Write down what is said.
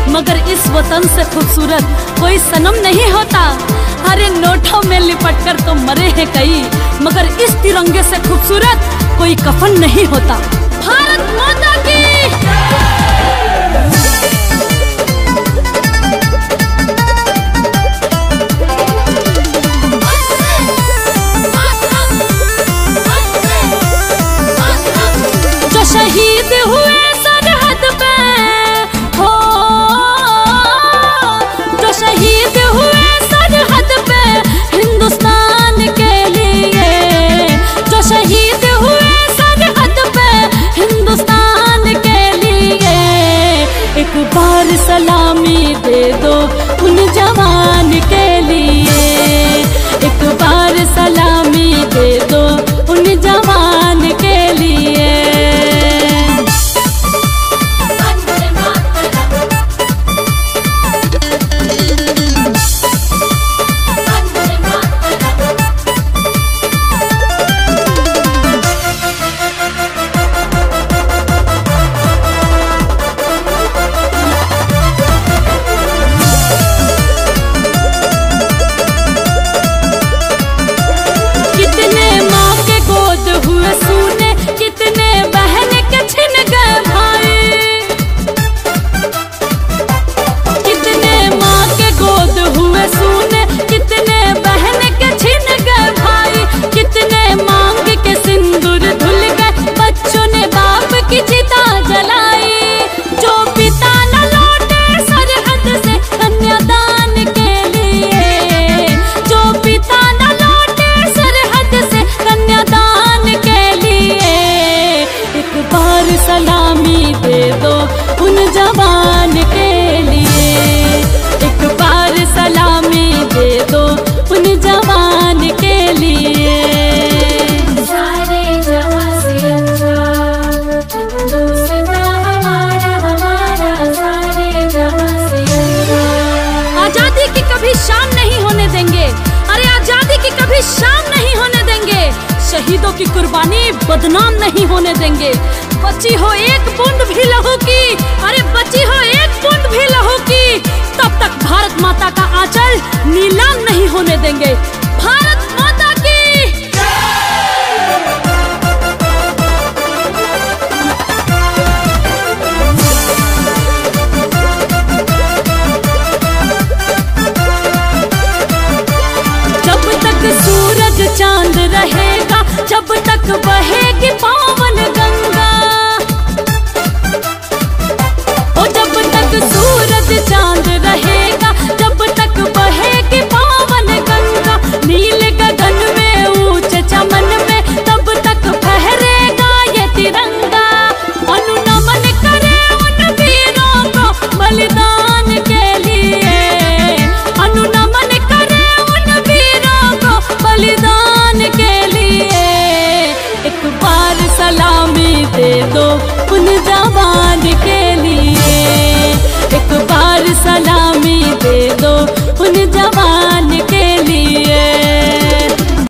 मगर इस वतन से खूबसूरत कोई सनम नहीं होता। अरे नोटों में लिपट कर तो मरे हैं कई, मगर इस तिरंगे से खूबसूरत कोई कफन नहीं होता। भारत माता की शहीद हुए सरहद पे हो, जो शहीद हुए सरहद पे हिंदुस्तान के लिए, जो शहीद हुए सरहद पे हिंदुस्तान के लिए, एक बार सलामी दे दो उन जवान के लिए, एक बार सलामी दे दो उन जवान के लिए। सलामी दे दो उन जवान के लिए, एक बार सलामी दे दो उन जवान के लिए। सारे जहां से दूसरा हमारा हमारा, सारे जहां से आजादी की कभी शाम नहीं होने देंगे। अरे आजादी की कभी शाम नहीं होने देंगे। शहीदों की कुर्बानी बदनाम नहीं होने देंगे। बची हो एक बूंद भी लहू की, अरे बची हो एक बूंद भी लहू की, तब तक भारत माता का आंचल नीलाम नहीं होने देंगे। भारत माता की जब तक सूरज चांद रहेगा, जब तक बहेगी पावन गंगा, सूरज चांद रहेगा, जब तक बहेगी पावन गंगा, नील गगन में ऊंचे चमन में तब तक फहरेगा ये तिरंगा। अनुनमन करे उन वीरों को बलिदान के लिए, अनुनमन करे उन वीरों को बलिदान के लिए, एक बार सलामी दे दो उन जवान के लिए, एक बार सलामी दे दो